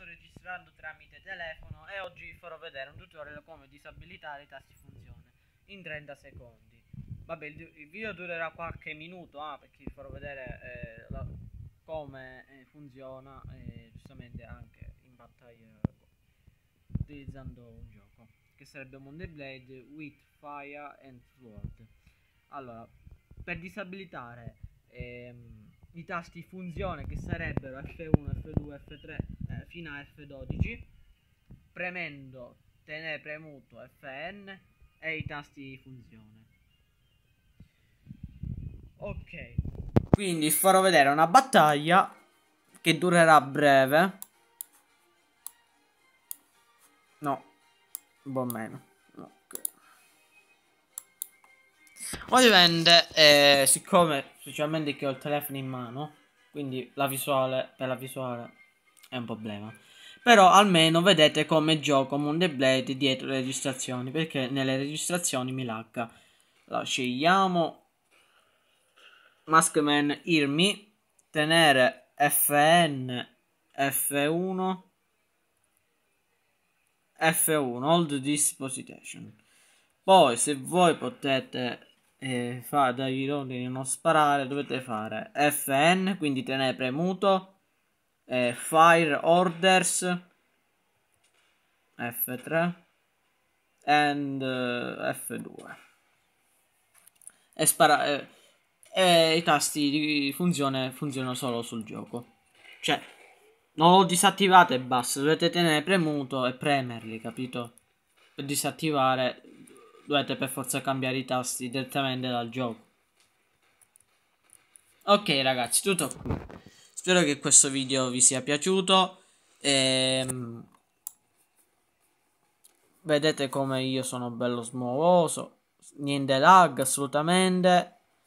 sto registrando tramite telefono e oggi vi farò vedere un tutorial come disabilitare i tasti funzione in 30 secondi. Vabbè, il video durerà qualche minuto perché vi farò vedere come funziona giustamente anche in battaglia utilizzando un gioco che sarebbe Monday Blade with Fire and Sword. Allora, per disabilitare i tasti funzione, che sarebbero F1, F2, F3 fino a F12, premendo tenere premuto Fn e i tasti funzione. Ok, quindi farò vedere una battaglia che durerà breve. No, un po' meno. Ovviamente, siccome specialmente che ho il telefono in mano, quindi per la visuale è un problema. Però almeno vedete come gioco Monday Blade dietro le registrazioni, perché nelle registrazioni mi lagga. Allora, scegliamo Maskman Hear Me, tenere Fn, F1, F1, Hold This Position. Poi se voi potete fare dagli ordini non sparare, dovete fare Fn, quindi tenere premuto, Fire Orders, F3 and F2 e sparare. I tasti di funzionano solo sul gioco, cioè non lo disattivate e basta, dovete tenere premuto e premerli, capito? Per disattivare dovete per forza cambiare i tasti direttamente dal gioco. Ok ragazzi, tutto qui. Spero che questo video vi sia piaciuto. Vedete come io sono bello smovoso. Niente lag assolutamente.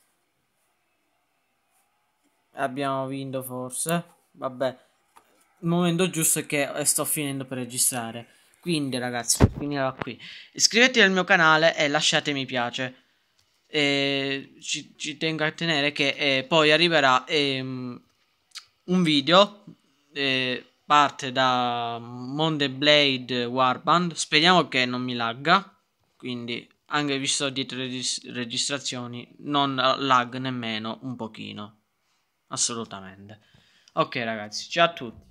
Abbiamo vinto forse. Vabbè, il momento giusto è che sto finendo per registrare. Quindi ragazzi, finirò qui. Iscrivetevi al mio canale e lasciate mi piace. Ci tengo a tenere che poi arriverà un video parte da Monday Blade Warband. Speriamo che non mi lagga, quindi anche visto dietro le registrazioni non lag nemmeno un pochino, assolutamente. Ok ragazzi, ciao a tutti.